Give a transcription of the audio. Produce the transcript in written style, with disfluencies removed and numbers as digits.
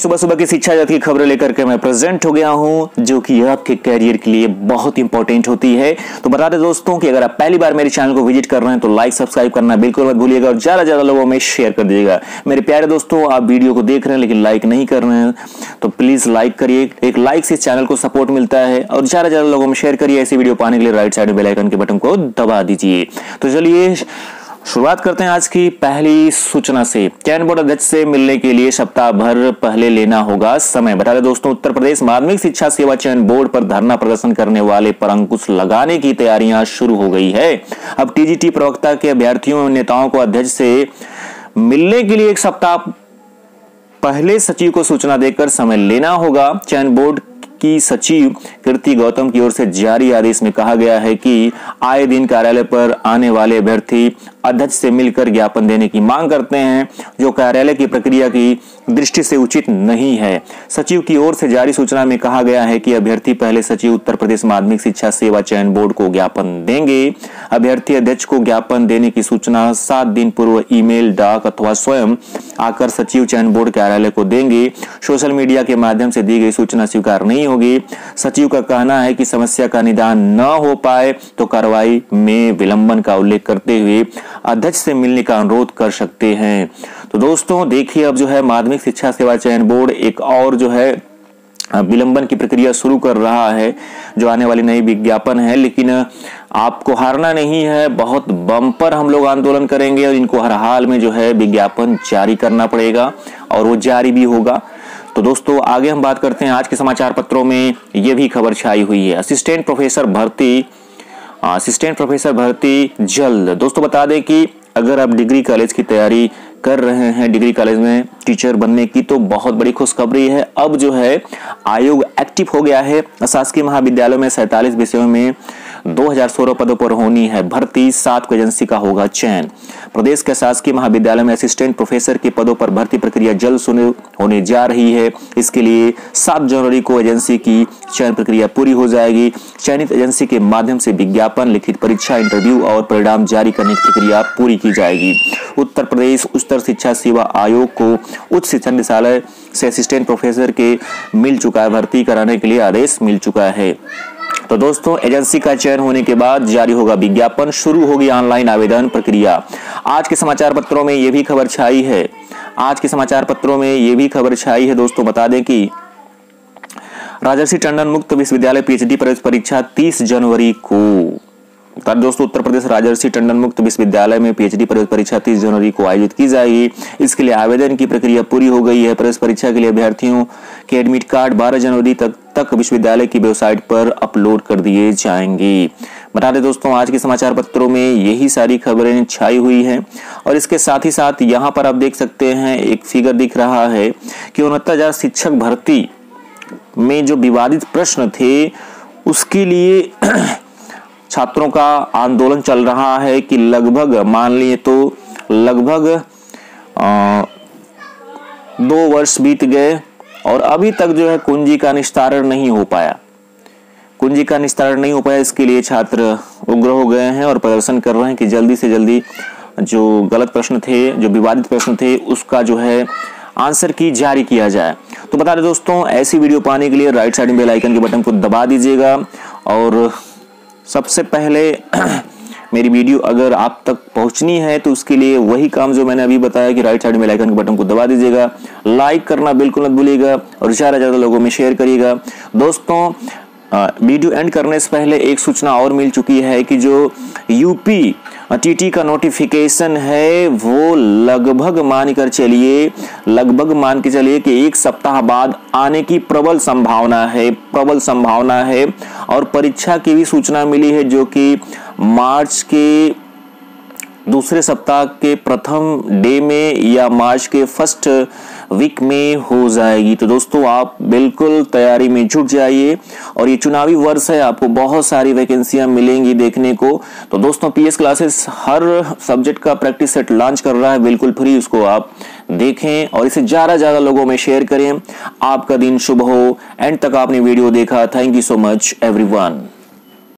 सुबह सुबह की शिक्षा जगत की खबरें लेकर के मैं प्रेजेंट हो गया हूं, जो कि आपके करियर के लिए बहुत इंपॉर्टेंट होती है। तो बता दें दोस्तों कि अगर आप पहली बार मेरे चैनल को विजिट कर रहे हैं तो लाइक सब्सक्राइब करना बिल्कुल मत भूलिएगा और ज्यादा लोगों में शेयर कर दीजिएगा। मेरे प्यारे दोस्तों, आप वीडियो को देख रहे हैं लेकिन लाइक नहीं कर रहे हैं तो प्लीज लाइक करिए। एक लाइक से चैनल को सपोर्ट मिलता है और ज्यादा लोगों में शेयर करिए। ऐसी वीडियो पाने के लिए राइट साइड में बेल आइकन के बटन को दबा दीजिए। तो चलिए शुरुआत करते हैं आज की पहली सूचना से। चयन बोर्ड अध्यक्ष से मिलने के लिए सप्ताह भर पहले लेना होगा समय। बता दें दोस्तों, उत्तर प्रदेश माध्यमिक शिक्षा सेवा चयन बोर्ड पर धरना प्रदर्शन करने वाले पर अंकुश लगाने की तैयारियां शुरू हो गई है। अब टीजीटी प्रवक्ता के अभ्यर्थियों और नेताओं को अध्यक्ष से मिलने के लिए एक सप्ताह पहले सचिव को सूचना देकर समय लेना होगा। चयन बोर्ड की सचिव कीर्ति गौतम की ओर से जारी आदेश में कहा गया है कि आए दिन कार्यालय पर आने वाले अभ्यर्थी अध्यक्ष से मिलकर ज्ञापन देने की मांग करते हैं, जो कार्यालय की प्रक्रिया की दृष्टि से उचित नहीं है। सचिव की ओर से जारी सूचना में कहा गया है कि अभ्यर्थी पहले सचिव उत्तर प्रदेश माध्यमिक शिक्षा सेवा चयन बोर्ड को ज्ञापन देंगे। अभ्यर्थी अध्यक्ष को ज्ञापन देने की सूचना 7 दिन पूर्व ईमेल, डाक अथवा स्वयं आकर सचिव चयन बोर्ड कार्यालय को देंगे। सोशल मीडिया के माध्यम से दी गई सूचना स्वीकार नहीं होगी। सचिव का कहना है कि समस्या का निदान न हो पाए तो कार्रवाई में विलंबन का उल्लेख करते हुए अध्यक्ष से मिलने का अनुरोध कर सकते हैं। तो दोस्तों देखिए, अब जो है माध्यमिक शिक्षा सेवा चयन बोर्ड एक और जो है विलंबन की प्रक्रिया शुरू कर रहा है, जो आने वाली नई विज्ञापन है। लेकिन आपको हारना नहीं है, बहुत बम्पर हम लोग आंदोलन करेंगे और इनको हर हाल में जो है विज्ञापन जारी करना पड़ेगा और वो जारी भी होगा। तो दोस्तों आगे हम बात करते हैं। आज के समाचार पत्रों में ये भी खबर छाई हुई है, असिस्टेंट प्रोफेसर भर्ती जल्द। दोस्तों बता दें कि अगर आप डिग्री कॉलेज की तैयारी कर रहे हैं, डिग्री कॉलेज में टीचर बनने की, तो बहुत बड़ी खुशखबरी है। अब जो है आयोग एक्टिव हो गया है। शासकीय महाविद्यालयों में 47 विषयों में 2016 पदों पर होनी है भर्ती। 7 एजेंसी का होगा चयन। प्रदेश के शासकीय महाविद्यालय में असिस्टेंट प्रोफेसर के पदों पर भर्ती प्रक्रिया जल्द शुरू होने जा रही है। इसके लिए 7 जनवरी को एजेंसी की चयन प्रक्रिया पूरी हो जाएगी। चयनित एजेंसी के माध्यम से विज्ञापन, लिखित परीक्षा, इंटरव्यू और परिणाम जारी करने की प्रक्रिया पूरी की जाएगी। उत्तर प्रदेश उच्चतर शिक्षा सेवा आयोग को उच्च शिक्षा निदेशालय से असिस्टेंट प्रोफेसर के मिल चुका है, भर्ती कराने के लिए आदेश मिल चुका है। तो दोस्तों एजेंसी का चयन होने के बाद जारी होगा विज्ञापन, शुरू होगी ऑनलाइन आवेदन प्रक्रिया। आज के समाचार पत्रों में ये भी खबर छाई है। दोस्तों बता दें कि राजर्षि टंडन मुक्त विश्वविद्यालय पीएचडी प्रवेश परीक्षा 30 जनवरी को। दोस्तों उत्तर प्रदेश राजर्षि टंडन मुक्त विश्वविद्यालय में पीएचडी प्रवेश परीक्षा 30 जनवरी को आयोजित की जाएगी। इसके लिए आवेदन की प्रक्रिया पूरी हो गई है। प्रवेश परीक्षा के लिए अभ्यर्थियों के एडमिट कार्ड 12 जनवरी तक विश्वविद्यालय की वेबसाइट पर अपलोड कर दिए जाएंगे। बता दें दोस्तों आज के समाचार पत्रों में यही सारी खबरें छाई हुई हैं और इसके साथ ही साथ यहाँ पर आप देख सकते हैं एक फिगर दिख रहा है कि 69,000 शिक्षक भर्ती में जो विवादित प्रश्न थे उसके लिए छात्रों का आंदोलन चल रहा है कि लगभग मान लिए तो लगभग 2 वर्ष बीत गए और अभी तक जो है कुंजी का निस्तारण नहीं हो पाया। इसके लिए छात्र उग्र हो गए हैं और प्रदर्शन कर रहे हैं कि जल्दी से जल्दी जो गलत प्रश्न थे, जो विवादित प्रश्न थे, उसका जो है आंसर की जारी किया जाए। तो बता दें दोस्तों ऐसी वीडियो पाने के लिए राइट साइड में बेल आइकन के बटन को दबा दीजिएगा और सबसे पहले मेरी वीडियो अगर आप तक पहुंचनी है तो उसके लिए वही काम जो मैंने अभी बताया कि राइट साइड में बेल आइकन के बटन को दबा दीजिएगा, लाइक करना बिल्कुल मत भूलिएगा और ज्यादा लोगों में शेयर करिएगा। दोस्तों वीडियो एंड करने से पहले एक सूचना और मिल चुकी है कि जो यूपी टीटी का नोटिफिकेशन है वो लगभग मान के चलिए कि 1 सप्ताह बाद आने की प्रबल संभावना है और परीक्षा की भी सूचना मिली है जो कि मार्च के दूसरे सप्ताह के प्रथम डे में या मार्च के फर्स्ट वीक में हो जाएगी। तो दोस्तों आप बिल्कुल तैयारी में जुट जाइए और ये चुनावी वर्ष है, आपको बहुत सारी वैकेंसियां मिलेंगी देखने को। तो दोस्तों पीएस क्लासेस हर सब्जेक्ट का प्रैक्टिस सेट लॉन्च कर रहा है बिल्कुल फ्री, उसको आप देखें और इसे ज्यादा लोगों में शेयर करें। आपका दिन शुभ हो। एंड तक आपने वीडियो देखा, thank you so much everyone.